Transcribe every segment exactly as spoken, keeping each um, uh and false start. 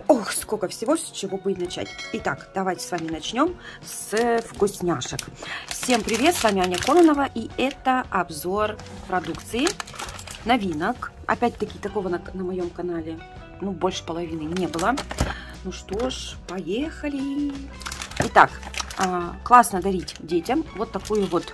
Ох, сколько всего, с чего бы и начать. Итак, давайте с вами начнем с вкусняшек. Всем привет, с вами Аня Кононова, и это обзор продукции, новинок. Опять-таки, такого на, на моем канале, ну, больше половины не было. Ну что ж, поехали. Итак, а, классно дарить детям вот такую вот,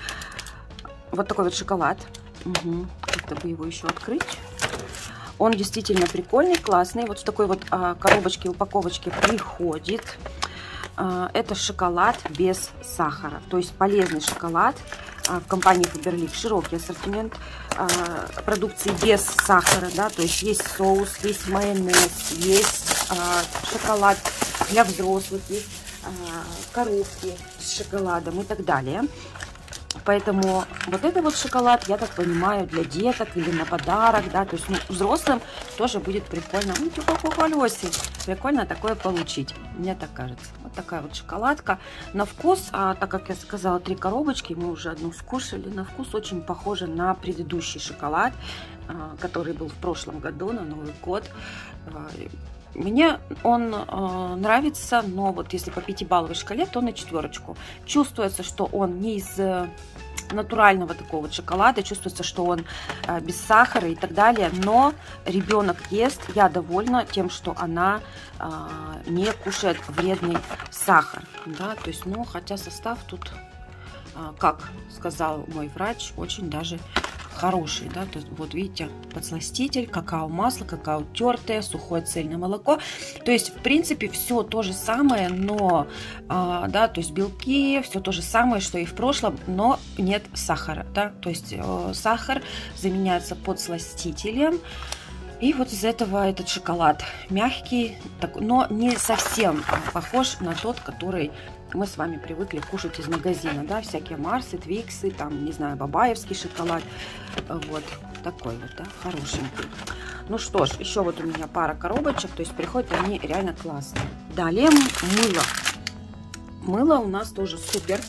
вот такой вот шоколад. Угу. Как-то бы его еще открыть. Он действительно прикольный, классный. Вот в такой вот а, коробочке, упаковочке приходит. А, это шоколад без сахара. То есть полезный шоколад. А, в компании Faberlic широкий ассортимент а, продукции без сахара. Да? То есть есть соус, есть майонез, есть а, шоколад для взрослых, есть а, коробки с шоколадом и так далее. Поэтому вот это вот шоколад, я так понимаю, для деток или на подарок, да, то есть ну, взрослым тоже будет прикольно. Ну, типа колеси. Прикольно такое получить, мне так кажется. Вот такая вот шоколадка. На вкус, а, так как я сказала, три коробочки, мы уже одну скушали, на вкус очень похоже на предыдущий шоколад, а, который был в прошлом году, на Новый год. Мне он э, нравится, но вот если по пятибалловой шкале, то на четверочку. Чувствуется, что он не из э, натурального такого вот шоколада, чувствуется, что он э, без сахара и так далее. Но ребенок ест, я довольна тем, что она э, не кушает вредный сахар. Да? То есть, ну, хотя состав тут, э, как сказал мой врач, очень даже хороший, да, то есть, вот видите, подсластитель, какао-масло, какао тертое, сухое цельное молоко, то есть, в принципе, все то же самое, но, а, да, то есть, белки, все то же самое, что и в прошлом, но нет сахара, да, то есть, э, сахар заменяется подсластителем, и вот из этого этот шоколад мягкий, так, но не совсем похож на тот, который мы с вами привыкли кушать из магазина, да, всякие Марсы, Твиксы, там, не знаю, бабаевский шоколад, вот, такой вот, да, хорошенький. Ну что ж, еще вот у меня пара коробочек, то есть приходят они реально классные. Далее мыло. Мыло у нас тоже супер.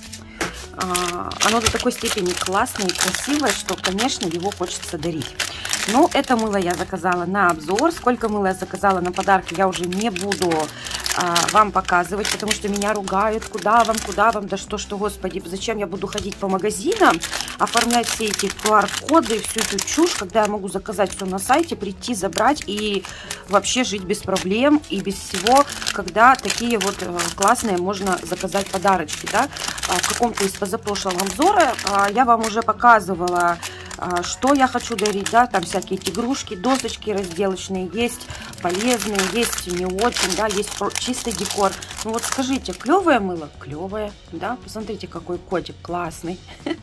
Оно до такой степени классное и красивое, что, конечно, его хочется дарить. Но это мыло я заказала на обзор. Сколько мыла я заказала на подарки, я уже не буду а, вам показывать, потому что меня ругают. Куда вам, куда вам, да что, что, господи, зачем я буду ходить по магазинам, оформлять все эти ку ар-коды, всю эту чушь, когда я могу заказать все на сайте, прийти, забрать и вообще жить без проблем и без всего, когда такие вот э, классные можно заказать подарочки, да. А, в каком-то из позапрошлого обзора а, я вам уже показывала, что я хочу дарить, да, там всякие эти игрушки, досочки разделочные, есть полезные, есть не очень, да, есть чистый декор. Ну вот скажите, клевое мыло? Клевое, да, посмотрите, какой котик классный.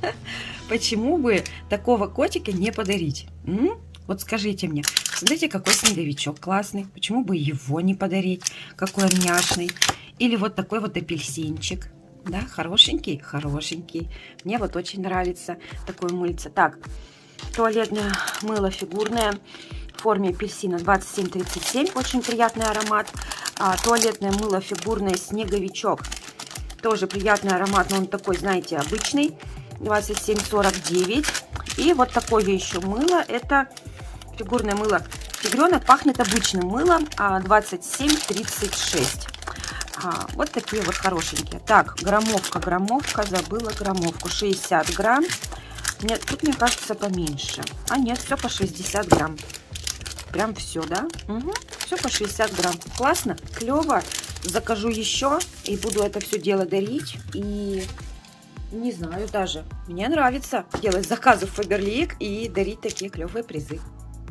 Почему бы такого котика не подарить? М? Вот скажите мне, смотрите, какой снеговичок классный, почему бы его не подарить? Какой он няшный. Или вот такой вот апельсинчик. Да, хорошенький, хорошенький. Мне вот очень нравится такое мыльце. Так, туалетное мыло фигурное в форме апельсина двадцать семь тридцать семь. Очень приятный аромат. А, туалетное мыло фигурное снеговичок. Тоже приятный аромат, но он такой, знаете, обычный. двадцать семь сорок девять. И вот такое еще мыло. Это фигурное мыло тигренок. Пахнет обычным мылом. А, двадцать семь тридцать шесть. А, вот такие вот хорошенькие. Так, граммовка, граммовка, забыла граммовку. шестьдесят грамм. Нет, тут, мне кажется, поменьше. А нет, все по шестьдесят грамм. Прям все, да? Угу, все по шестьдесят грамм. Классно, клево. Закажу еще и буду это все дело дарить. И не знаю даже. Мне нравится делать заказы в Faberlic и дарить такие клевые призы.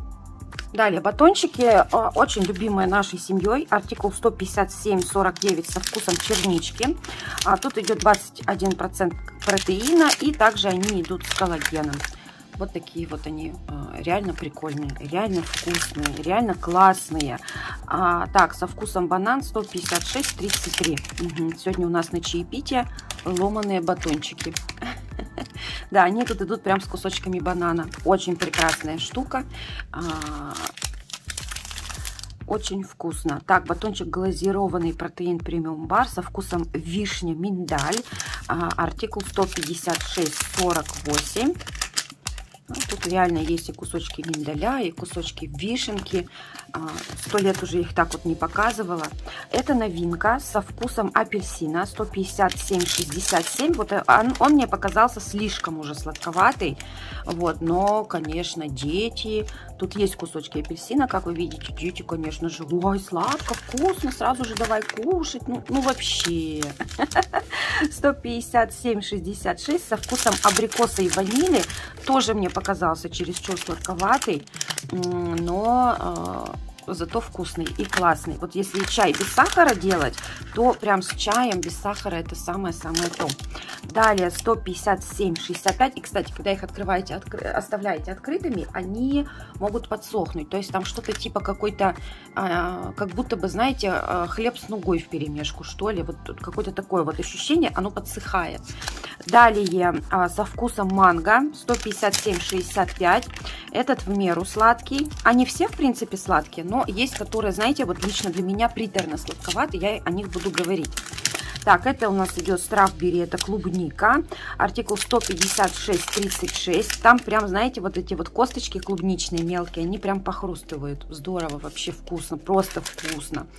Далее, батончики, очень любимые нашей семьей, артикул сто пятьдесят семь сорок девять со вкусом чернички. А тут идет двадцать один процент протеина, и также они идут с коллагеном. Вот такие вот они, реально прикольные, реально вкусные, реально классные. А, так, со вкусом банан сто пятьдесят шесть тридцать три. Угу. Сегодня у нас на чаепитие ломаные батончики. Да, они тут идут прям с кусочками банана. Очень прекрасная штука. Очень вкусно. Так, батончик глазированный протеин премиум бар со вкусом вишня, миндаль. Артикул сто пятьдесят шесть сорок восемь. Ну, тут реально есть и кусочки миндаля, и кусочки вишенки. Сто лет уже их так вот не показывала. Это новинка со вкусом апельсина. сто пятьдесят семь шестьдесят семь. Вот он, он мне показался слишком уже сладковатый. Вот, но, конечно, дети. Тут есть кусочки апельсина, как вы видите. Дети, конечно же, ой, сладко, вкусно, сразу же давай кушать. Ну, ну вообще. сто пятьдесят семь шестьдесят шесть со вкусом абрикоса и ванили. Тоже мне показался чересчур сладковатый, но э, зато вкусный и классный. Вот если чай без сахара делать, то прям с чаем без сахара это самое-самое то. Далее сто пятьдесят семь шестьдесят пять. И, кстати, когда их открываете, откры... оставляете открытыми, они могут подсохнуть. То есть там что-то типа какой-то, э, как будто бы, знаете, э, хлеб с нугой вперемешку, что ли. Вот какое-то такое вот ощущение, оно подсыхает. Далее э, со вкусом манго сто пятьдесят семь шестьдесят пять. Этот в меру сладкий. Они все, в принципе, сладкие, но есть, которые, знаете, вот лично для меня приторно-сладковатые. Я о них буду говорить. Так, это у нас идет стrawberry, это клубника. Артикул сто пятьдесят шесть тридцать шесть. Там прям, знаете, вот эти вот косточки клубничные мелкие, они прям похрустывают. Здорово, вообще вкусно, просто вкусно.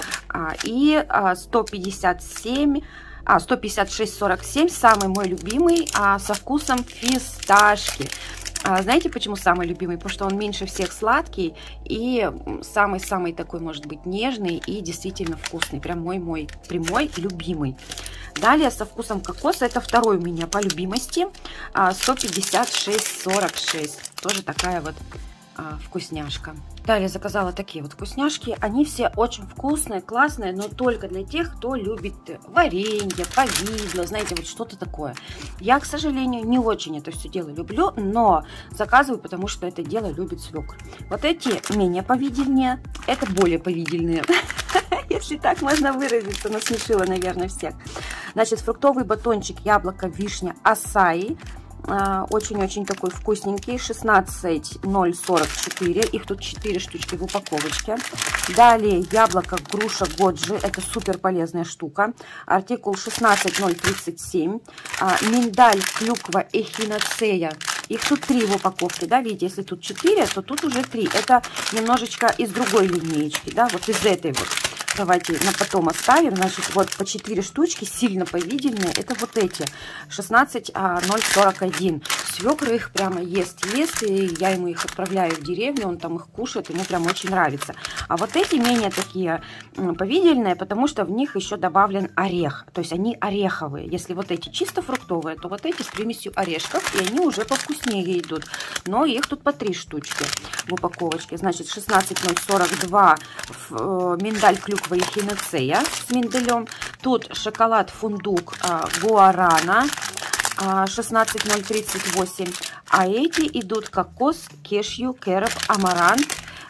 А, и а, сто пятьдесят семь... А, сто пятьдесят шесть сорок семь, самый мой любимый, а, со вкусом фисташки. А, знаете, почему самый любимый? Потому что он меньше всех сладкий и самый-самый такой, может быть, нежный и действительно вкусный. Прям мой-мой прямой любимый. Далее со вкусом кокоса, это второй у меня по любимости, а, сто пятьдесят шесть сорок шесть. Тоже такая вот а, вкусняшка. Далее заказала такие вот вкусняшки. Они все очень вкусные, классные, но только для тех, кто любит варенье, повидло, знаете, вот что-то такое. Я, к сожалению, не очень это все дело люблю, но заказываю, потому что это дело любит свекр. Вот эти менее повидельнее, это более повидельные. Если так можно выразиться, насмешила, наверное, всех. Значит, фруктовый батончик, яблоко, вишня, асаи. Очень-очень такой вкусненький, шестнадцать ноль сорок четыре, их тут четыре штучки в упаковочке. Далее яблоко, груша, годжи, это супер полезная штука. Артикул шестнадцать ноль тридцать семь. Миндаль, клюква, эхиноцея, их тут три в упаковке, да, видите, если тут четыре, то тут уже три. Это немножечко из другой линеечки, да, вот из этой вот. Давайте на потом оставим. Значит, вот по четыре штучки, сильно повидельные. Это вот эти. шестнадцать ноль сорок один. Свекр их прямо ест, ест. И я ему их отправляю в деревню. Он там их кушает. Ему прям очень нравится. А вот эти менее такие повидельные, потому что в них еще добавлен орех. То есть они ореховые. Если вот эти чисто фруктовые, то вот эти с примесью орешков. И они уже повкуснее идут. Но их тут по три штучки в упаковочке. Значит, шестнадцать ноль сорок два. Миндаль, клюква, эхиноцея с миндалем. Тут шоколад, фундук, гуарана, шестнадцать ноль тридцать восемь. А эти идут кокос, кешью, кэроп, амарант,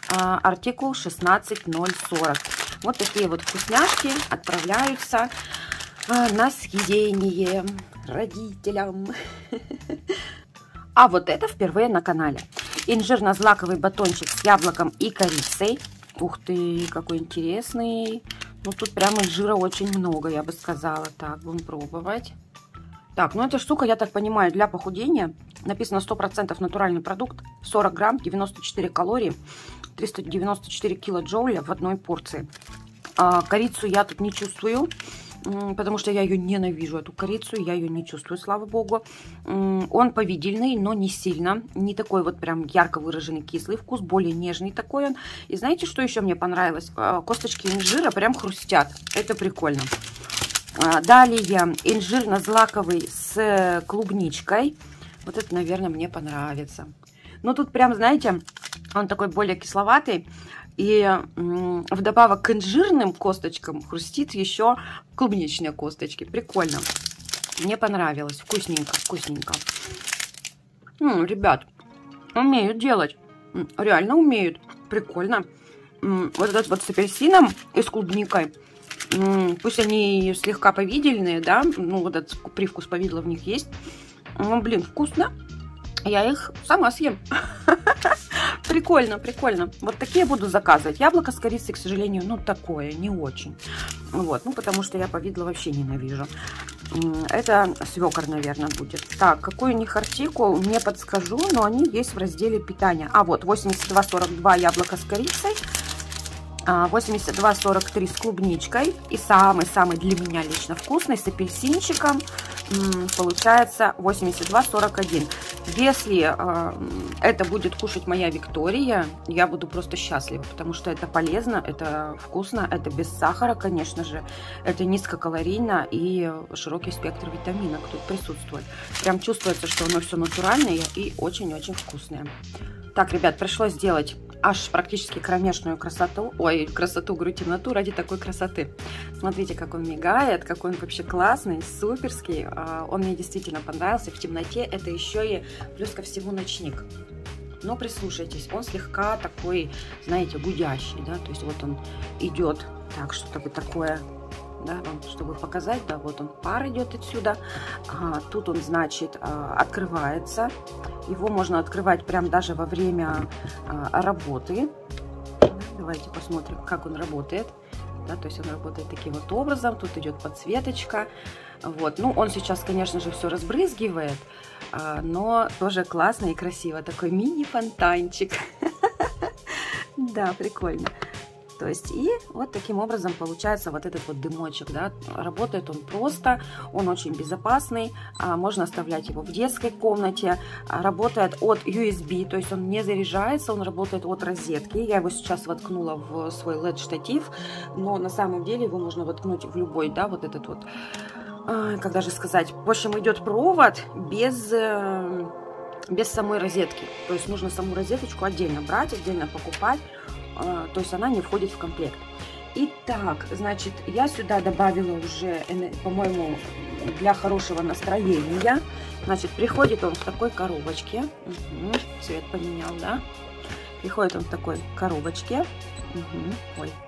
артикул шестнадцать ноль сорок. Вот такие вот вкусняшки отправляются на съедение родителям. А вот это впервые на канале. Инжирно-злаковый батончик с яблоком и корицей. Ух ты, какой интересный. Ну, тут прямо жира очень много, я бы сказала. Так, будем пробовать. Так, ну эта штука, я так понимаю, для похудения. Написано сто процентов натуральный продукт. сорок грамм, девяносто четыре калории, триста девяносто четыре килоджоуля в одной порции. А, корицу я тут не чувствую, потому что я ее ненавижу, эту корицу, я ее не чувствую, слава богу. Он повидельный, но не сильно, не такой вот прям ярко выраженный кислый вкус, более нежный такой он. И знаете, что еще мне понравилось? Косточки инжира прям хрустят, это прикольно. Далее инжирно-злаковый с клубничкой, вот это, наверное, мне понравится. Но тут прям, знаете, он такой более кисловатый. И вдобавок к инжирным косточкам хрустит еще клубничные косточки. Прикольно. Мне понравилось. Вкусненько, вкусненько. М, ребят, умеют делать. Реально умеют. Прикольно. Вот этот вот с апельсином и с клубникой. Пусть они слегка повидельные, да. Ну, вот этот привкус повидла в них есть. Ну, блин, вкусно. Я их сама съем. Прикольно, прикольно. Вот такие буду заказывать. Яблоко с корицей, к сожалению, ну такое, не очень. Вот, ну потому что я повидло вообще ненавижу. Это свекор, наверное, будет. Так, какой у них артикул, не подскажу, но они есть в разделе питания. А вот восемьдесят два сорок два яблоко с корицей, восемьдесят два сорок три с клубничкой и самый-самый для меня лично вкусный с апельсинчиком получается восемьдесят два сорок один. Если э, это будет кушать моя Виктория, я буду просто счастлива, потому что это полезно, это вкусно, это без сахара, конечно же, это низкокалорийно и широкий спектр витаминов тут присутствует. Прям чувствуется, что оно все натуральное и очень-очень вкусное. Так, ребят, пришлось сделать аж практически кромешную красоту, ой, красоту, говорю, темноту ради такой красоты. Смотрите, как он мигает, какой он вообще классный, суперский. Он мне действительно понравился. В темноте это еще и плюс ко всему ночник. Но прислушайтесь, он слегка такой, знаете, гудящий, да, то есть вот он идет, так, что-то вот такое, да, вам, чтобы показать, да, вот он, пар идет отсюда, а, тут он, значит, а, открывается, его можно открывать прям даже во время а, работы. Давайте посмотрим, как он работает, да, то есть он работает таким вот образом, тут идет подсветочка, вот, ну, он сейчас, конечно же, все разбрызгивает, а, но тоже классно и красиво, такой мини-фонтанчик, да, прикольно. То есть и вот таким образом получается вот этот вот дымочек, да, работает он просто, он очень безопасный, можно оставлять его в детской комнате, работает от ю эс би, то есть он не заряжается, он работает от розетки, я его сейчас воткнула в свой эл и ди-штатив, но на самом деле его можно воткнуть в любой, да, вот этот вот, как даже сказать, в общем идет провод без... без самой розетки, то есть нужно саму розеточку отдельно брать, отдельно покупать, то есть она не входит в комплект. Итак, значит, я сюда добавила уже, по-моему, для хорошего настроения, значит, приходит он в такой коробочке, угу, цвет поменял, да, приходит он в такой коробочке, угу, ой.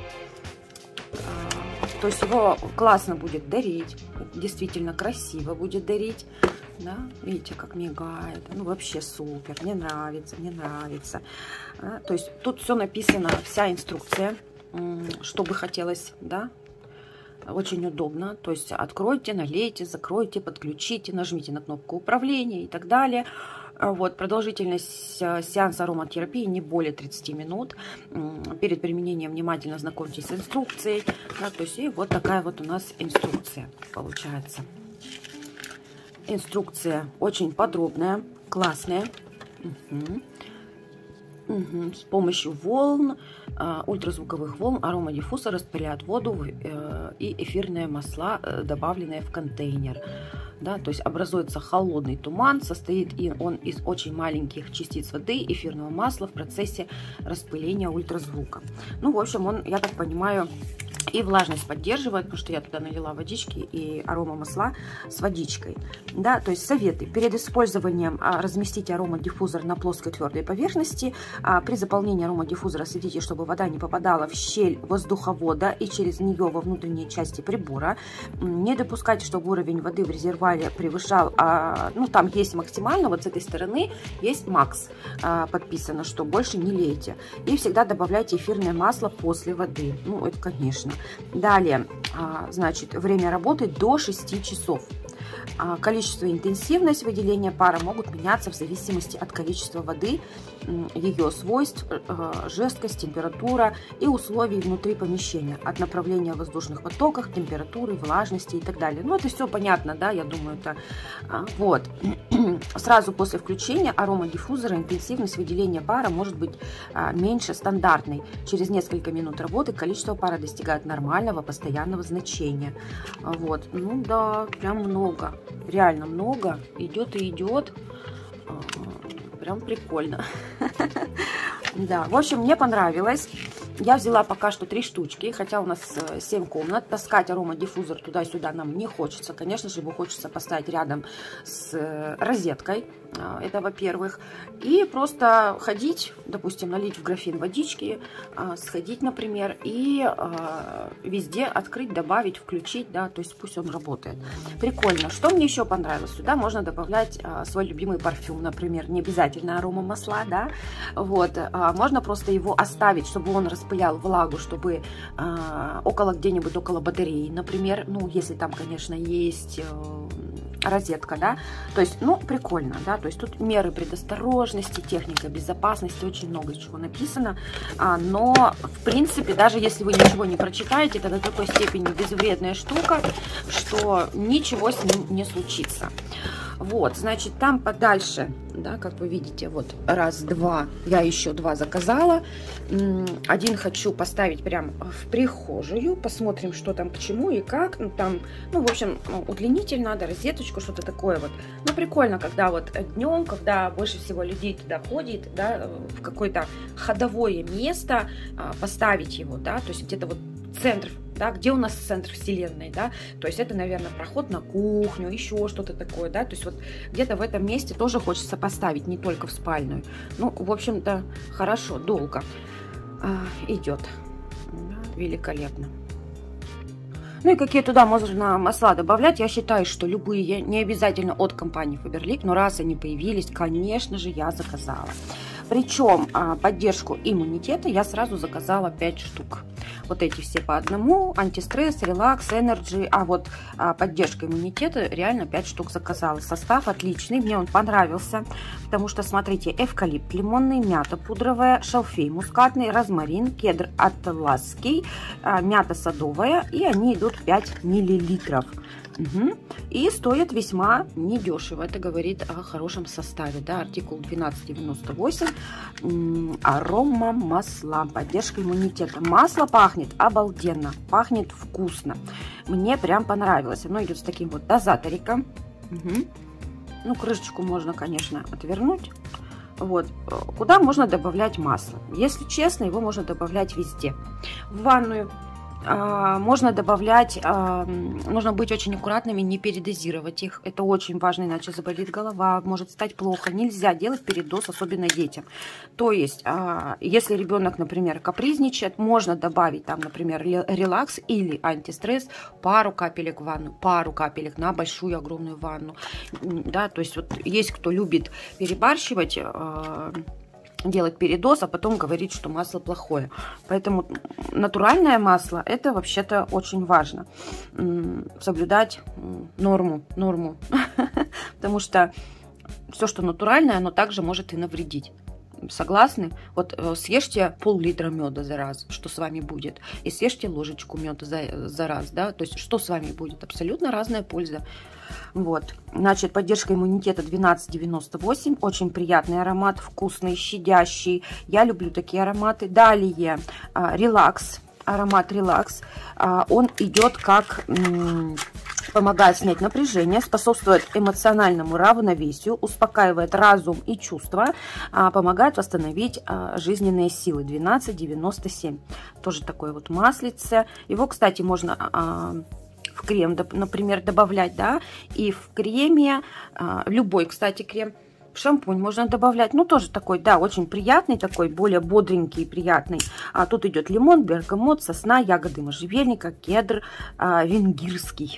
То есть его классно будет дарить, действительно красиво будет дарить. Да, видите, как мигает, ну вообще супер, мне нравится, мне нравится. А, то есть тут все написано, вся инструкция, что бы хотелось, да, очень удобно. То есть откройте, налейте, закройте, подключите, нажмите на кнопку управления и так далее. Вот, продолжительность сеанса ароматерапии не более тридцати минут. Перед применением внимательно знакомьтесь с инструкцией. Да, то есть и вот такая вот у нас инструкция получается. Инструкция очень подробная, классная. Угу. Угу. С помощью волн, э, ультразвуковых волн, аромадиффузор распыляет воду э, и эфирные масла, э, добавленные в контейнер. Да, то есть образуется холодный туман, состоит и он из очень маленьких частиц воды, эфирного масла в процессе распыления ультразвука. Ну, в общем, он, я так понимаю, и влажность поддерживает, потому что я туда налила водички и аромамасла с водичкой. Да, то есть советы. Перед использованием а, разместите аромадиффузор на плоской твердой поверхности. А, при заполнении аромадиффузора следите, чтобы вода не попадала в щель воздуховода и через нее во внутренние части прибора. Не допускайте, чтобы уровень воды в резервуаре превышал, а, ну там есть максимально, вот с этой стороны есть макс, а, подписано, что больше не лейте. И всегда добавляйте эфирное масло после воды. Ну, это конечно. Далее, значит, время работы до шести часов. Количество и интенсивность выделения пара могут меняться в зависимости от количества воды, ее свойств, жесткость, температура и условий внутри помещения, от направления воздушных потоков, температуры, влажности и так далее. Ну, это все понятно, да, я думаю, это вот. Сразу после включения аромадиффузора интенсивность выделения пара может быть меньше стандартной. Через несколько минут работы количество пара достигает нормального постоянного значения. Вот, ну да, прям много, реально много, идет и идет. Прям прикольно. Да, в общем, мне понравилось. Я взяла пока что три штучки, хотя у нас семь комнат. Таскать аромадиффузор туда-сюда нам не хочется. Конечно же, его хочется поставить рядом с розеткой. Это во-первых. И просто ходить, допустим, налить в графин водички, сходить, например, и везде открыть, добавить, включить, да, то есть пусть он работает. Прикольно. Что мне еще понравилось? Сюда можно добавлять свой любимый парфюм, например, не обязательно аромамасла, да, вот. Можно просто его оставить, чтобы он распылился распылял влагу, чтобы э, около где-нибудь около батареи, например, ну, если там, конечно, есть э, розетка, да, то есть, ну, прикольно, да, то есть тут меры предосторожности, техника безопасности, очень много чего написано, а, но, в принципе, даже если вы ничего не прочитаете, это до такой степени безвредная штука, что ничего с ним не случится. Вот, значит, там подальше, да, как вы видите, вот раз, два, я еще два заказала. Один хочу поставить прям в прихожую, посмотрим, что там, к чему и как. Ну, там, ну, в общем, удлинитель надо, розеточку, что-то такое вот. Ну, прикольно, когда вот днем, когда больше всего людей туда ходит, да, в какое-то ходовое место поставить его, да, то есть где-то вот центр, да, где у нас центр вселенной, да, то есть это, наверное, проход на кухню, еще что-то такое, да, то есть вот где-то в этом месте тоже хочется поставить, не только в спальную. Ну, в общем-то, хорошо, долго а, идет, да, великолепно. Ну и какие туда можно масла добавлять, я считаю, что любые, не обязательно от компании Faberlic, но раз они появились, конечно же, я заказала. Причем поддержку иммунитета я сразу заказала пять штук. Вот эти все по одному. Антистресс, релакс, энерджи. А вот поддержка иммунитета реально пять штук заказала. Состав отличный, мне он понравился. Потому что, смотрите, эвкалипт лимонный, мята пудровая, шалфей мускатный, розмарин, кедр атласский, мята садовая. И они идут пять миллилитров. Угу. И стоят весьма недешево. Это говорит о хорошем составе. Да? Артикул двенадцать девяносто восемь. Арома масла. Поддержка иммунитета. Масло пахнет обалденно. Пахнет вкусно. Мне прям понравилось. Оно идет с таким вот дозаториком. Угу. Ну, крышечку можно, конечно, отвернуть. Вот. Куда можно добавлять масло? Если честно, его можно добавлять везде. В ванную. Можно добавлять, нужно быть очень аккуратными, не передозировать их. Это очень важно, иначе заболит голова, может стать плохо. Нельзя делать передоз, особенно детям. То есть, если ребенок, например, капризничает, можно добавить там, например, релакс или антистресс, пару капелек в ванну, пару капелек на большую огромную ванну. Да, то есть, вот есть кто любит перебарщивать, делать передоз, а потом говорить, что масло плохое. Поэтому натуральное масло, это вообще-то очень важно. Соблюдать норму, норму. Потому что все, что натуральное, оно также может и навредить. Согласны? Вот съешьте пол-литра меда за раз, что с вами будет, и съешьте ложечку меда за, за раз, да, то есть что с вами будет? Абсолютно разная польза. Вот, значит, поддержка иммунитета двенадцать девяносто восемь, очень приятный аромат, вкусный, щадящий, я люблю такие ароматы. Далее, релакс, аромат релакс, он идет как... помогает снять напряжение, способствует эмоциональному равновесию, успокаивает разум и чувства, помогает восстановить жизненные силы. двенадцать девяносто семь. Тоже такое вот маслице. Его, кстати, можно в крем, например, добавлять, да, и в креме, любой, кстати, крем. В шампунь можно добавлять, ну тоже такой, да, очень приятный, такой более бодренький, приятный. А тут идет лимон, бергамот, сосна, ягоды можжевельника, кедр, а, венгирский.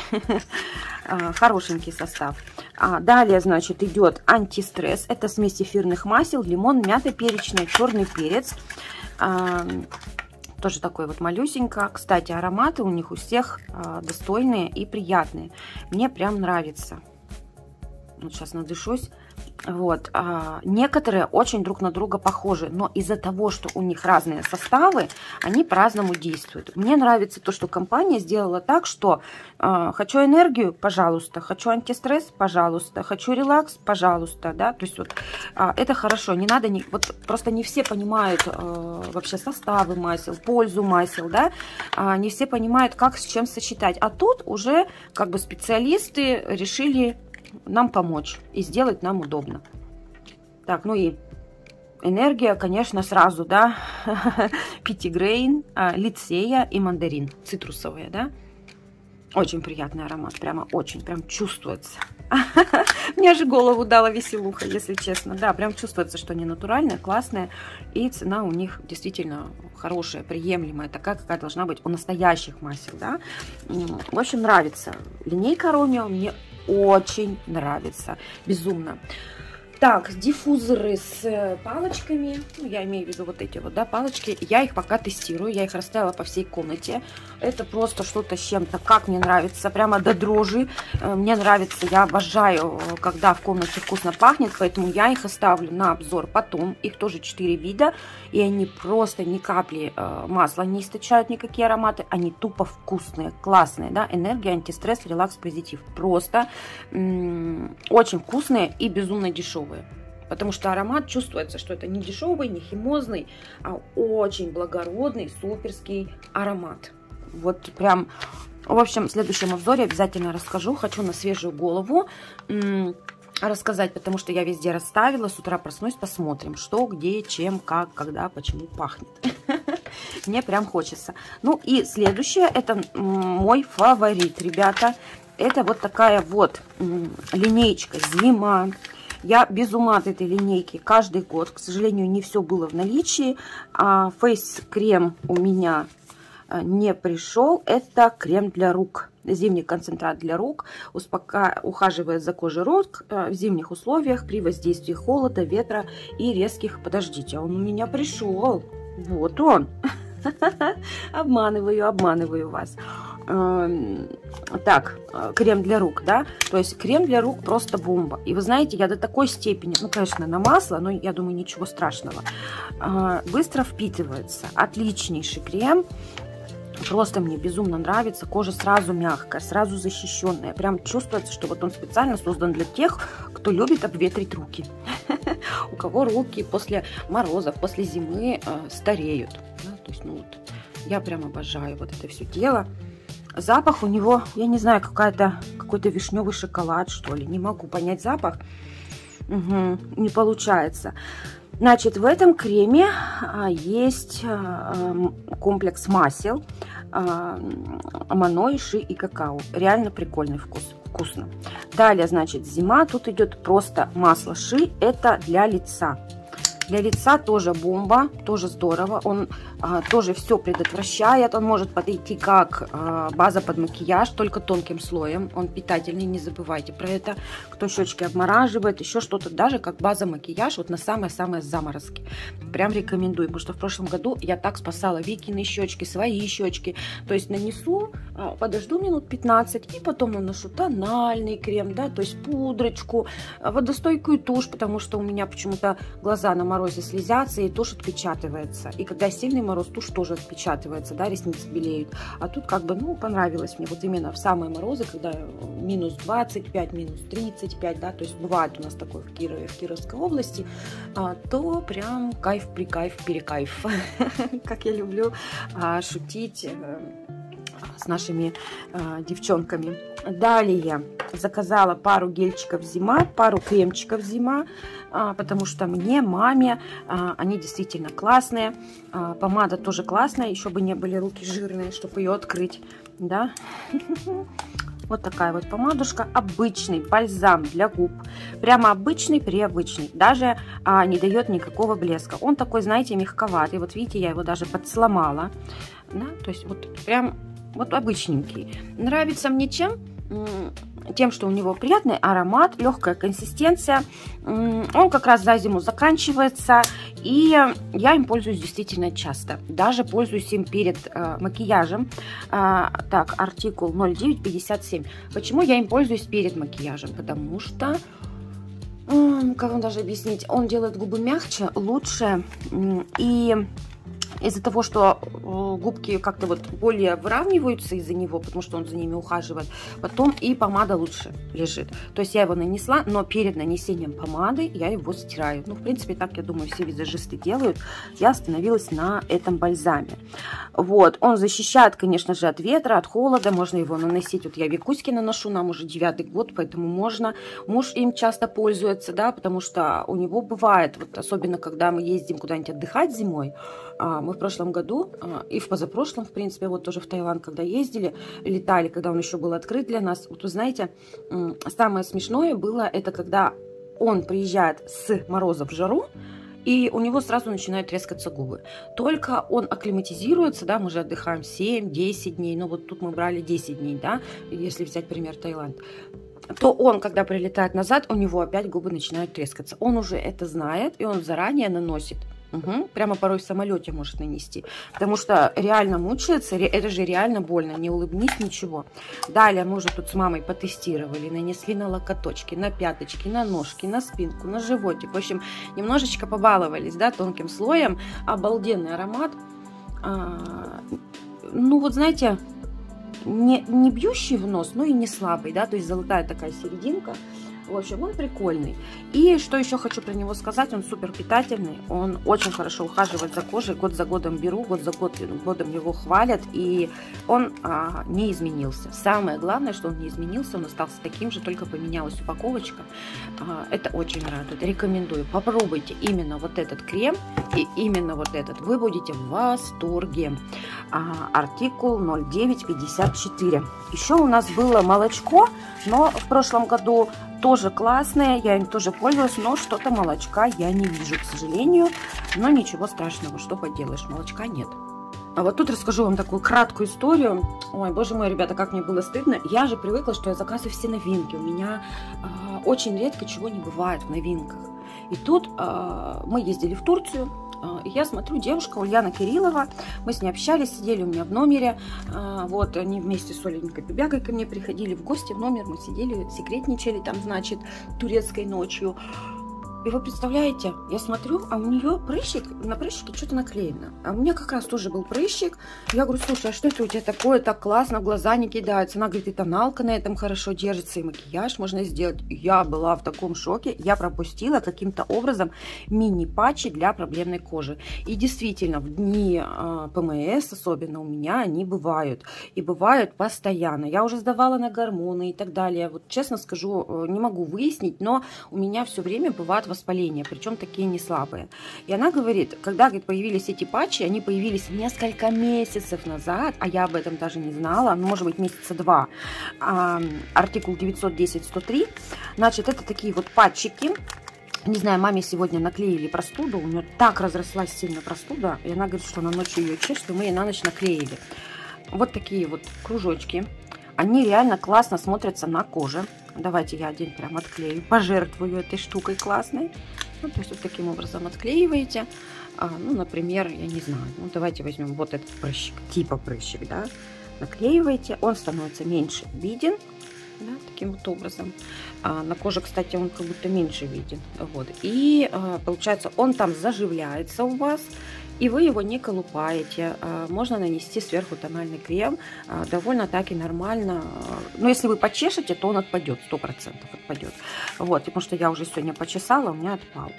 Хорошенький состав. А, далее, значит, идет антистресс. Это смесь эфирных масел, лимон, мята перечная, черный перец. А, тоже такой вот малюсенько. Кстати, ароматы у них у всех а, достойные и приятные. Мне прям нравится. Вот сейчас надышусь. Вот. А, некоторые очень друг на друга похожи, но из-за того, что у них разные составы, они по-разному действуют. Мне нравится то, что компания сделала так, что а, хочу энергию, пожалуйста, хочу антистресс, пожалуйста, хочу релакс, пожалуйста, да, то есть вот а, это хорошо, не надо, не, вот просто не все понимают а, вообще составы масел, пользу масел, да, а, не все понимают, как с чем сочетать, а тут уже как бы специалисты решили нам помочь и сделать нам удобно. Так, ну и энергия, конечно, сразу, да, Пятигрейн, лицея и мандарин, цитрусовые, да. Очень приятный аромат, прямо очень, прям чувствуется. Мне же голову дала веселуха, если честно. Да, прям чувствуется, что они натуральные, классные. И цена у них действительно хорошая, приемлемая, такая, какая должна быть у настоящих масел, да. В общем, нравится. Линейка Ромео мне очень нравится. Безумно. Так, диффузоры с палочками, ну, я имею в виду вот эти вот, да, палочки, я их пока тестирую, я их расставила по всей комнате. Это просто что-то с чем-то, как мне нравится, прямо до дрожи. Мне нравится, я обожаю, когда в комнате вкусно пахнет, поэтому я их оставлю на обзор потом. Их тоже четыре вида, и они просто ни капли масла не источают, никакие ароматы, они тупо вкусные, классные, да, энергия, антистресс, релакс, позитив. Просто очень вкусные и безумно дешевые. Потому что аромат чувствуется, что это не дешевый, не химозный, а очень благородный, суперский аромат. Вот прям, в общем, в следующем обзоре обязательно расскажу. Хочу на свежую голову рассказать, потому что я везде расставила. С утра проснусь, посмотрим, что, где, чем, как, когда, почему пахнет. Мне прям хочется. Ну и следующее, это мой фаворит, ребята. Это вот такая вот линейка «Зима». Я без ума от этой линейки каждый год. К сожалению, не все было в наличии. А фейс-крем у меня не пришел. Это крем для рук. Зимний концентрат для рук. Успока... Ухаживает за кожей рук в зимних условиях при воздействии холода, ветра и резких... Подождите, а он у меня пришел. Вот он. Обманываю, обманываю вас. Так, крем для рук, да, то есть крем для рук просто бомба. И вы знаете, я до такой степени, ну, конечно, на масло, но я думаю, ничего страшного, быстро впитывается. Отличнейший крем. Просто мне безумно нравится. Кожа сразу мягкая, сразу защищенная. Прям чувствуется, что вот он специально создан для тех, кто любит обветрить руки. У кого руки после морозов, после зимы стареют. То есть, ну вот, я прям обожаю вот это все дело. Запах у него, я не знаю, какая-то какой-то вишневый шоколад, что ли. Не могу понять запах. Угу, не получается. Значит, в этом креме есть комплекс масел маной, ши и какао. Реально прикольный вкус. Вкусно. Далее, значит, зима. Тут идет просто масло ши. Это для лица. Для лица тоже бомба, тоже здорово. Он а, тоже все предотвращает. Он может подойти как а, база под макияж, только тонким слоем. Он питательный, не забывайте про это. Кто щечки обмораживает, еще что-то, даже как база макияж, вот на самые-самые заморозки. Прям рекомендую, потому что в прошлом году я так спасала Викины щечки, свои щечки. То есть нанесу, а, подожду минут пятнадцать и потом наношу тональный крем, да, то есть пудрочку, водостойкую тушь, потому что у меня почему-то глаза на морозе слезятся, и тушь отпечатывается. И когда сильный мороз, тушь тоже отпечатывается, да, ресницы белеют. А тут как бы, ну, понравилось мне вот именно в самые морозы, когда минус двадцать пять, минус тридцать пять, да, то есть бывает у нас такое в Кирове, в Кировской области, а, то прям кайф-прикайф, перекайф. Как я люблю а, шутить с нашими а, девчонками. Далее заказала пару гельчиков зима, пару кремчиков зима, а, потому что мне, маме, а, они действительно классные. А, помада тоже классная, еще бы не были руки жирные, чтобы ее открыть, да. Вот такая вот помадушка. Обычный бальзам для губ. Прямо обычный, приобычный. Даже а, не дает никакого блеска. Он такой, знаете, мягковатый. Вот видите, я его даже подсломала. Да? То есть вот прям вот обычненький. Нравится мне чем? Тем, что у него приятный аромат, легкая консистенция. Он как раз за зиму заканчивается. И я им пользуюсь действительно часто. Даже пользуюсь им перед э, макияжем. А, так, артикул ноль девять пятьдесят семь. Почему я им пользуюсь перед макияжем? Потому что, э, как вам даже объяснить, он делает губы мягче, лучше. И из-за того, что губки как-то вот более выравниваются из-за него, потому что он за ними ухаживает, потом и помада лучше лежит. То есть я его нанесла, но перед нанесением помады я его стираю. Ну, в принципе, так, я думаю, все визажисты делают. Я остановилась на этом бальзаме. Вот, он защищает, конечно же, от ветра, от холода. Можно его наносить. Вот я Викуське наношу, нам уже девятый год, поэтому можно. Муж им часто пользуется, да, потому что у него бывает, вот особенно когда мы ездим куда-нибудь отдыхать зимой. Мы в прошлом году и в позапрошлом, в принципе, вот тоже в Таиланд, когда ездили, летали, когда он еще был открыт для нас. Вот вы знаете, самое смешное было, это когда он приезжает с мороза в жару, и у него сразу начинают трескаться губы. Только он акклиматизируется, да, мы же отдыхаем семь-десять дней, ну вот тут мы брали десять дней, да, если взять пример Таиланд. то он, когда прилетает назад, у него опять губы начинают трескаться. Он уже это знает, и он заранее наносит. Угу. Прямо порой в самолете может нанести. Потому что реально мучается, это же реально больно. Не улыбнись, ничего. Далее мы уже тут с мамой потестировали. Нанесли на локоточки, на пяточки, на ножки, на спинку, на животик. В общем, немножечко побаловались, да, тонким слоем. Обалденный аромат. А, ну вот знаете, не, не бьющий в нос, но и не слабый, да, то есть золотая такая серединка. В общем, он прикольный. И что еще хочу про него сказать, он супер питательный, он очень хорошо ухаживает за кожей, год за годом беру, год за год, годом его хвалят, и он а, не изменился. Самое главное, что он не изменился, он остался таким же, только поменялась упаковочка. А, это очень радует, рекомендую. Попробуйте именно вот этот крем и именно вот этот, вы будете в восторге. А, артикул ноль девять пятьдесят четыре. Еще у нас было молочко, но в прошлом году тоже классные, я им тоже пользуюсь, но что-то молочка я не вижу, к сожалению. Но ничего страшного, что поделаешь, молочка нет. А вот тут расскажу вам такую краткую историю. Ой, боже мой, ребята, как мне было стыдно. Я же привыкла, что я заказываю все новинки. У меня э, очень редко чего не бывает в новинках. И тут э, мы ездили в Турцию. И я смотрю, девушка Ульяна Кириллова, мы с ней общались, сидели у меня в номере, вот, они вместе с Оленькой Бебягой ко мне приходили в гости в номер, мы сидели, секретничали там, значит, турецкой ночью. И вы представляете, я смотрю, а у нее прыщик, на прыщике что-то наклеено. А у меня как раз тоже был прыщик. Я говорю, слушай, а что это у тебя такое, так классно, в глаза не кидается. Она говорит, и тоналка на этом хорошо держится, и макияж можно сделать. Я была в таком шоке, я пропустила каким-то образом мини-патчи для проблемной кожи. И действительно, в дни э, ПМС, особенно у меня, они бывают. И бывают постоянно. Я уже сдавала на гормоны и так далее. Вот честно скажу, не могу выяснить, но у меня все время бывает воспаления, причем такие не слабые. И она говорит, когда, говорит, появились эти патчи, они появились несколько месяцев назад, а я об этом даже не знала, ну, может быть, месяца два. А, артикул девятьсот десять сто три, значит, это такие вот патчики. Не знаю, маме сегодня наклеили простуду, у нее так разрослась сильно простуда, и она говорит, что на ночь ее чешет, и мы ей на ночь наклеили. Вот такие вот кружочки. Они реально классно смотрятся на коже. Давайте я один прям отклею, пожертвую этой штукой классной. Ну, то есть вот таким образом отклеиваете. А, ну, например, я не знаю, ну, давайте возьмем вот этот прыщик, типа прыщик, да. Наклеиваете, он становится меньше виден, да, таким вот образом. А, на коже, кстати, он как будто меньше виден. Вот. И а, получается, он там заживляется у вас. И вы его не колупаете. Можно нанести сверху тональный крем. Довольно так и нормально. Но если вы почешете, то он отпадет. Сто процентов отпадет. Вот. Потому что я уже сегодня почесала, у меня отпал.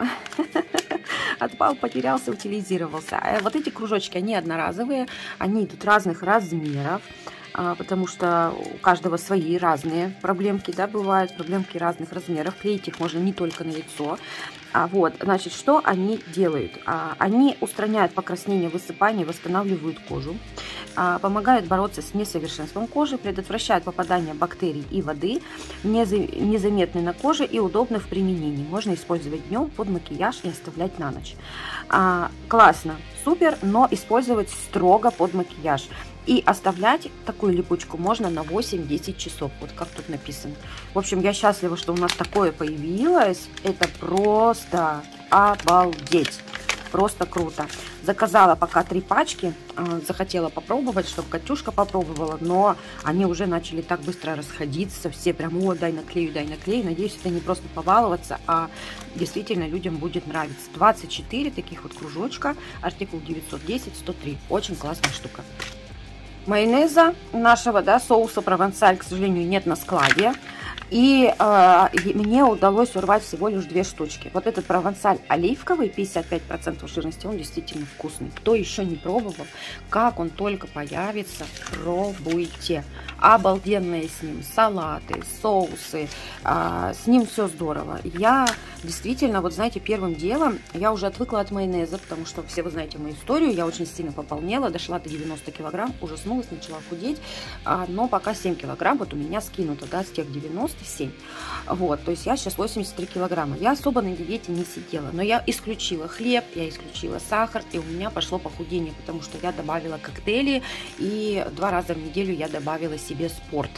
Отпал, потерялся, утилизировался. А вот эти кружочки, они одноразовые. Они идут разных размеров. Потому что у каждого свои разные проблемки, да, бывают. Проблемки разных размеров. Клеить их можно не только на лицо. А вот, значит, что они делают? А, они устраняют покраснение, высыпание, восстанавливают кожу, а, помогают бороться с несовершенством кожи, предотвращают попадание бактерий и воды, незаметны на коже и удобны в применении. Можно использовать днем под макияж и оставлять на ночь. А, классно, супер, но использовать строго под макияж. И оставлять такую липучку можно на восемь-десять часов, вот как тут написано. В общем, я счастлива, что у нас такое появилось. Это просто обалдеть. Просто круто. Заказала пока три пачки. Захотела попробовать, чтобы Катюшка попробовала. Но они уже начали так быстро расходиться. Все прям, о, дай наклею, дай наклею. Надеюсь, это не просто побаловаться, а действительно людям будет нравиться. двадцать четыре таких вот кружочка. Артикул девятьсот десять сто три. Очень классная штука. Майонеза нашего, да, соуса провансаль, к сожалению, нет на складе. И э, мне удалось урвать всего лишь две штучки. Вот этот провансаль оливковый, пятьдесят пять процентов жирности, он действительно вкусный. Кто еще не пробовал, как он только появится, пробуйте. Обалденные с ним салаты, соусы, э, с ним все здорово. Я действительно, вот знаете, первым делом, я уже отвыкла от майонеза, потому что все вы знаете мою историю, я очень сильно пополнела, дошла до девяноста килограмм, ужаснулась, начала худеть, э, но пока семь килограмм вот у меня скинуто, да, с тех девяноста. семь. Вот, то есть я сейчас восемьдесят три килограмма. Я особо на диете не сидела, но я исключила хлеб, я исключила сахар, и у меня пошло похудение, потому что я добавила коктейли, и два раза в неделю я добавила себе спорт.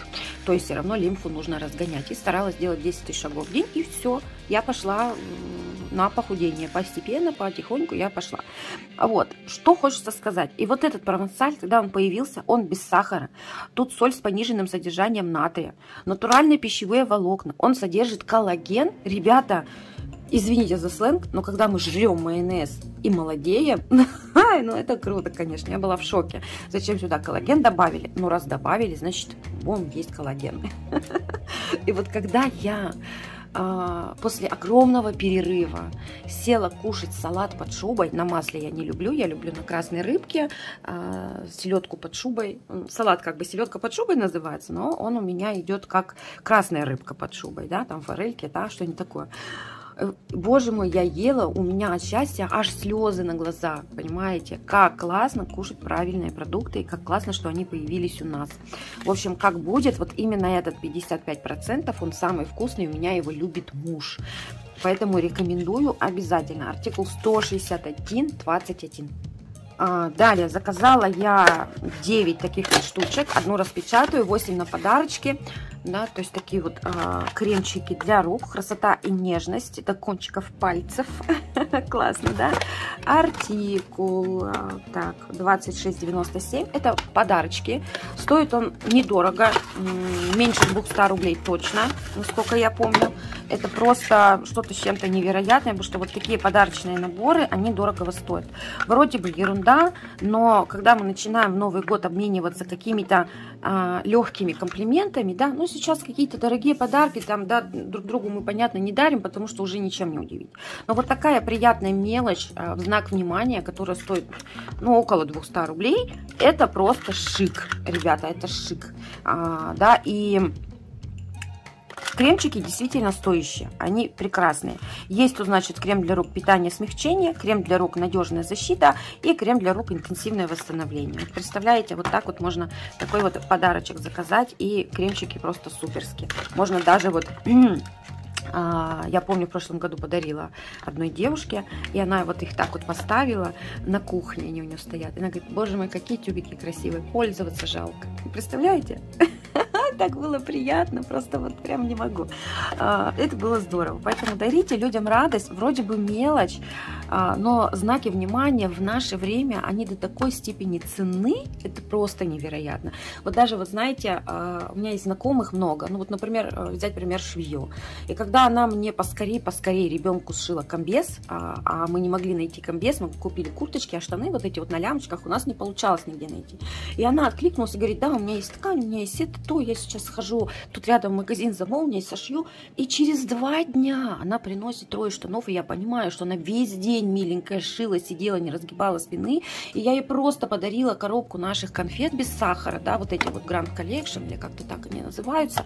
то есть все равно лимфу нужно разгонять. И старалась делать десять тысяч шагов в день, и все. Я пошла на похудение. Постепенно, потихоньку я пошла. Вот, что хочется сказать. И вот этот провансаль, когда он появился, он без сахара. Тут соль с пониженным содержанием натрия. Натуральные пищевые волокна. Он содержит коллаген. Ребята, извините за сленг, но когда мы жрем майонез и молодеем, ну это круто, конечно, я была в шоке. Зачем сюда коллаген добавили? Ну раз добавили, значит, вон есть коллаген. И вот когда я а, после огромного перерыва села кушать салат под шубой, на масле я не люблю, я люблю на красной рыбке, а, селедку под шубой. Салат как бы селедка под шубой называется, но он у меня идет как красная рыбка под шубой, да, там форельки, да, что-нибудь такое. Боже мой, я ела, у меня от счастья аж слезы на глаза, понимаете? Как классно кушать правильные продукты, и как классно, что они появились у нас. В общем, как будет, вот именно этот пятьдесят пять процентов, он самый вкусный, у меня его любит муж. Поэтому рекомендую обязательно. Артикул сто шестьдесят один двадцать один. Далее заказала я девять таких вот штучек, одну распечатаю, восемь на подарочки, да, то есть такие вот а, кремчики для рук, красота и нежность до кончиков пальцев, классно, да, артикул, а, так, двадцать шесть девяносто семь, это подарочки, стоит он недорого, меньше двухсот рублей точно, насколько я помню, это просто что-то с чем-то невероятное, потому что вот такие подарочные наборы, они дорого стоят, вроде бы ерунда. Но когда мы начинаем в Новый год обмениваться какими-то а, легкими комплиментами, да, ну сейчас какие-то дорогие подарки, там, да, друг другу мы, понятно, не дарим, потому что уже ничем не удивить. Но вот такая приятная мелочь а, в знак внимания, которая стоит, ну, около двухсот рублей, это просто шик, ребята, это шик, а, да, и... Кремчики действительно стоящие, они прекрасные. Есть тут, значит, крем для рук питание, смягчение, крем для рук надежная защита и крем для рук интенсивное восстановление. Вот представляете, вот так вот можно такой вот подарочек заказать, и кремчики просто суперские. Можно даже вот... Я помню, в прошлом году подарила одной девушке, и она вот их так вот поставила на кухне, они у нее стоят. И она говорит: боже мой, какие тюбики красивые, пользоваться жалко. Представляете? Так было приятно, просто вот прям не могу. Это было здорово. Поэтому дарите людям радость, вроде бы мелочь, но знаки внимания в наше время, они до такой степени ценны, это просто невероятно. Вот даже, вот знаете, у меня есть знакомых много, ну вот, например, взять пример швею. И когда она мне поскорее, поскорее ребенку сшила комбез, а, а мы не могли найти комбез, мы купили курточки, а штаны вот эти вот на лямочках у нас не получалось нигде найти. И она откликнулась и говорит: да, у меня есть ткань, у меня есть это, то, я сейчас схожу тут рядом в магазин за молнией, сошью. И через два дня она приносит трое штанов, и я понимаю, что она весь день миленькая шила, сидела, не разгибала спины. И я ей просто подарила коробку наших конфет без сахара, да, вот эти вот Grand Collection, или как-то так они называются.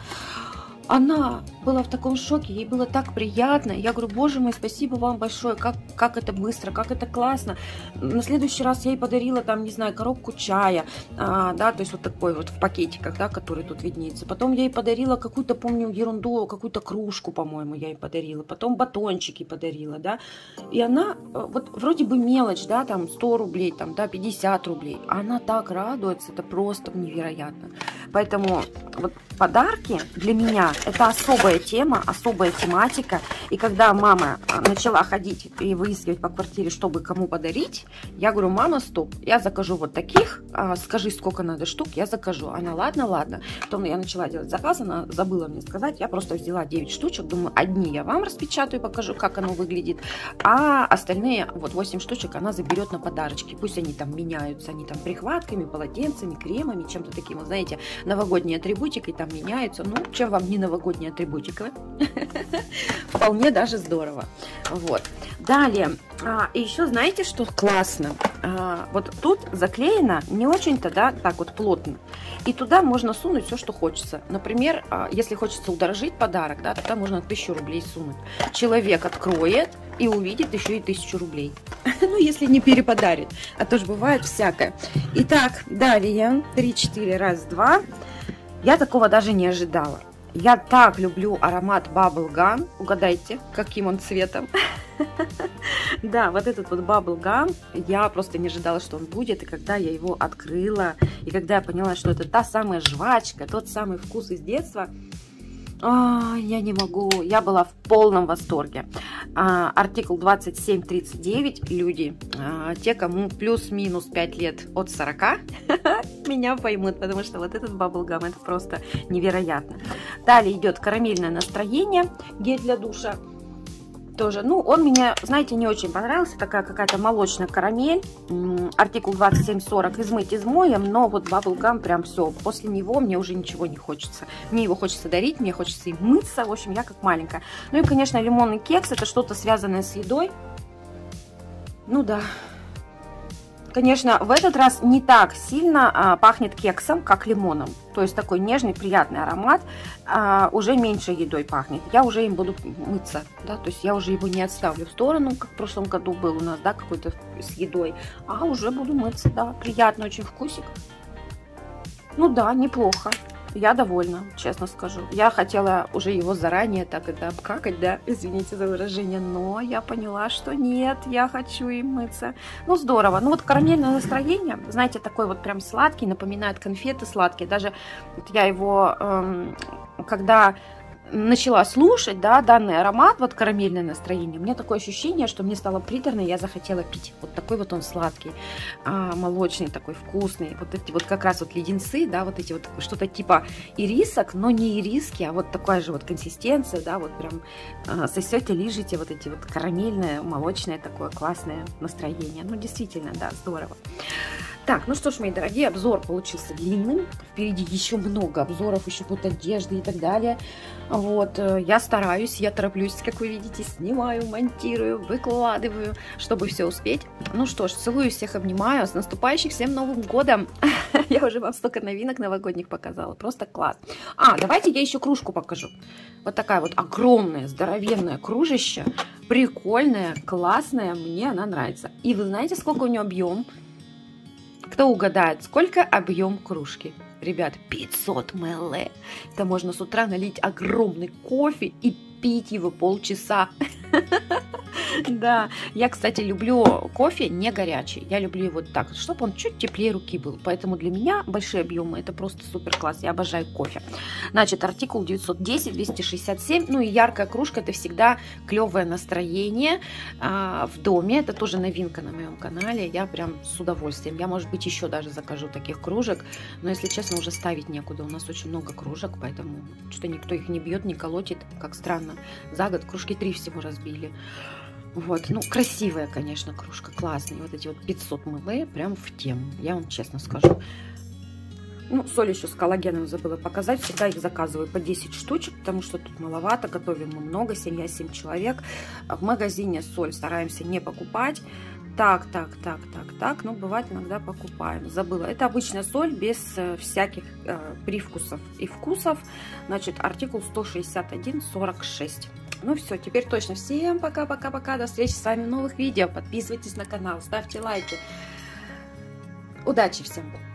Она была в таком шоке, ей было так приятно. Я говорю: боже мой, спасибо вам большое, как, как это быстро, как это классно. На следующий раз я ей подарила, там, не знаю, коробку чая, а, да, то есть вот такой вот в пакетиках, да, который тут виднеется. Потом я ей подарила какую-то, помню, ерунду, какую-то кружку, по-моему, я ей подарила. Потом батончики подарила, да. И она, вот вроде бы мелочь, да, там сто рублей, там, да, пятьдесят рублей. Она так радуется, это просто невероятно. Поэтому вот подарки для меня — это особая тема, особая тематика. И когда мама начала ходить и выискивать по квартире, чтобы кому подарить, я говорю: мама, стоп, я закажу вот таких, скажи, сколько надо штук, я закажу. Она: ладно, ладно. Потом я начала делать заказ, она забыла мне сказать, я просто взяла девять штучек, думаю, одни я вам распечатаю, покажу, как оно выглядит, а остальные, вот восемь штучек, она заберет на подарочки. Пусть они там меняются, они там прихватками, полотенцами, кремами, чем-то таким, вот, знаете, новогодние атрибутики там меняются. Ну, чем вам не новогодняя атрибутика? Вполне даже здорово. Вот. Далее. А, и еще знаете, что классно? А, вот тут заклеено не очень-то, да, так вот плотно. И туда можно сунуть все, что хочется. Например, а, если хочется удорожить подарок, да, тогда можно тысячу рублей сунуть. Человек откроет и увидит еще и тысячу рублей. Ну, если не переподарит. А то же бывает всякое. Итак, далее. три-четыре, раз, два. Я такого даже не ожидала. Я так люблю аромат Bubble Gum. Угадайте, каким он цветом. Да, вот этот вот Bubble Gum, я просто не ожидала, что он будет. И когда я его открыла, и когда я поняла, что это та самая жвачка, тот самый вкус из детства, а, я не могу, я была в полном восторге. А, артикул двадцать семь тридцать девять, люди, а, те, кому плюс-минус пять лет от сорока, меня поймут, потому что вот этот Bubble Gum, это просто невероятно. Далее идет карамельное настроение, гель для душа. Тоже, ну, он мне, знаете, не очень понравился. Такая какая-то молочная карамель. Артикул двадцать семь сорок, измыть измоем. Но вот Bubble Gum прям все. После него мне уже ничего не хочется. Мне его хочется дарить, мне хочется им мыться. В общем, я как маленькая. Ну и, конечно, лимонный кекс. Это что-то связанное с едой. Ну да. Конечно, в этот раз не так сильно а, пахнет кексом, как лимоном. То есть такой нежный, приятный аромат. А, уже меньше едой пахнет. Я уже им буду мыться. Да? То есть я уже его не отставлю в сторону, как в прошлом году был у нас, да, какой-то с едой. А уже буду мыться, да. Приятный очень вкусик. Ну да, неплохо. Я довольна, честно скажу. Я хотела уже его заранее так это обкакать, да, извините за выражение, но я поняла, что нет, я хочу им мыться. Ну, здорово. Ну, вот карамельное настроение, знаете, такой вот прям сладкий, напоминает конфеты сладкие. Даже вот я его, эм, когда начала слушать, да, данный аромат, вот карамельное настроение, у меня такое ощущение, что мне стало приторно, и я захотела пить. Вот такой вот он сладкий, а, молочный, такой вкусный. Вот эти вот как раз вот леденцы, да, вот эти вот что-то типа ирисок, но не ириски, а вот такая же вот консистенция, да, вот прям а, сосете, лижете вот эти вот карамельное, молочное такое классное настроение. Ну, действительно, да, здорово. Так, ну что ж, мои дорогие, обзор получился длинным. Впереди еще много обзоров, еще будет одежды и так далее. Вот, я стараюсь, я тороплюсь, как вы видите, снимаю, монтирую, выкладываю, чтобы все успеть. Ну что ж, целую всех, обнимаю. С наступающим всем Новым годом! Я уже вам столько новинок новогодних показала. Просто класс. А, давайте я еще кружку покажу. Вот такая вот огромная, здоровенная кружища. Прикольная, классная. Мне она нравится. И вы знаете, сколько у нее объем? Кто угадает, сколько объем кружки? Ребят, пятьсот миллилитров. Это можно с утра налить огромный кофе и пить его полчаса. Да, я, кстати, люблю кофе не горячий. Я люблю его так, чтобы он чуть теплее руки был. Поэтому для меня большие объемы это просто супер класс. Я обожаю кофе. Значит, артикул девятьсот десять двести шестьдесят семь. Ну и яркая кружка, это всегда клевое настроение а, в доме. Это тоже новинка на моем канале. Я прям с удовольствием. Я, может быть, еще даже закажу таких кружек. Но, если честно, уже ставить некуда. У нас очень много кружек, поэтому что-то никто их не бьет, не колотит. Как странно. За год кружки три всего разбили. Вот, ну, красивая, конечно, кружка, классная. Вот эти вот пятьсот миллилитров прям в тему, я вам честно скажу. Ну, соль еще с коллагеном забыла показать. Всегда их заказываю по десять штучек, потому что тут маловато, готовим мы много, семья семь человек. В магазине соль стараемся не покупать. Так, так, так, так, так, но бывает иногда покупаем. Забыла. Это обычная соль без э, всяких э, привкусов и вкусов. Значит, артикул сто шестьдесят один сорок шесть. Ну все, теперь точно. Всем пока-пока-пока. До встречи с вами в новых видео. Подписывайтесь на канал, ставьте лайки. Удачи всем!